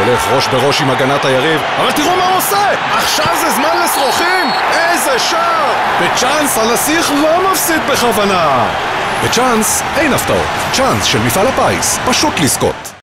הולך ראש בראש עם הגנת היריב, אבל תראו מה הוא עושה! עכשיו זה זמן לשרוכים! איזה שער! בצ'אנס הנסיך לא מפסיד בכוונה! בצ'אנס אין הפתעות, צ'אנס של מפעל הפיס, פשוט לזכות.